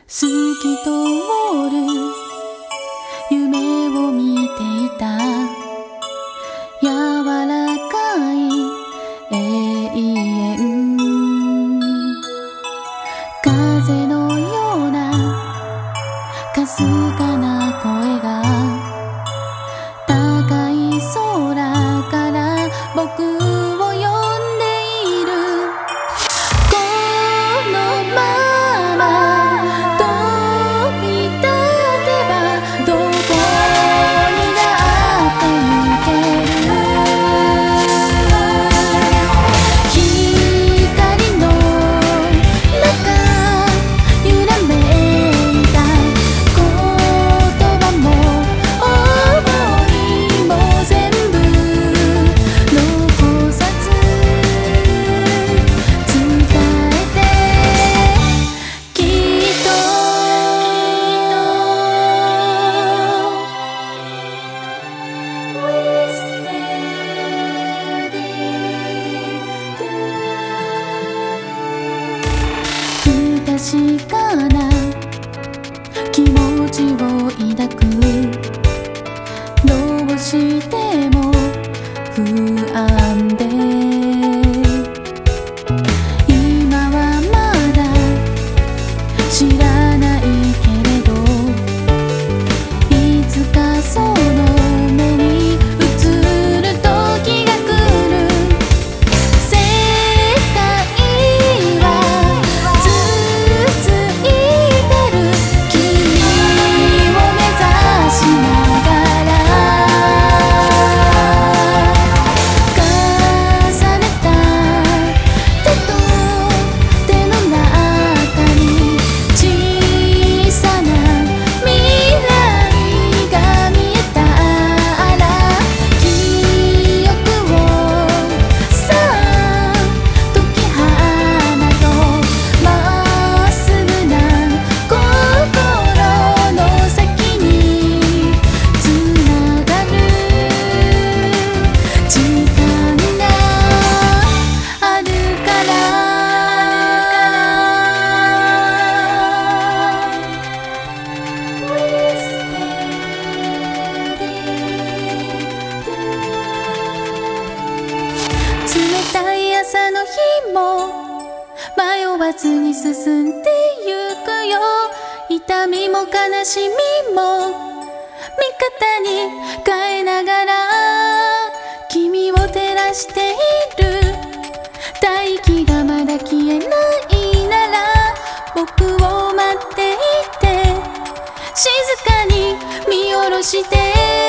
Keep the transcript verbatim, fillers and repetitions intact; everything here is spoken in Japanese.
透き通る夢を見ていた柔らかい永遠風のようなかすかな声が高い空から僕を呼んでいるこのまま飛び立てばどこにだって行ける光の中揺らめいた言葉も想いも全部残さず伝えてきっと不確かな気持ちを抱くどうしても不安で今はまだ知らないけれどいつかその目に映る時が来る世界は続いてる君を目指しながら重ねた手と手の中に小さな未来が見えたら記憶をさあ解き放とうまっすぐな心の先につながる時間があるから冷たい朝の日も迷わずに進んでゆくよ痛みも悲しみも味方に変えながら君を照らしている大気がまだ消えないなら僕を待っていて静かに見下ろして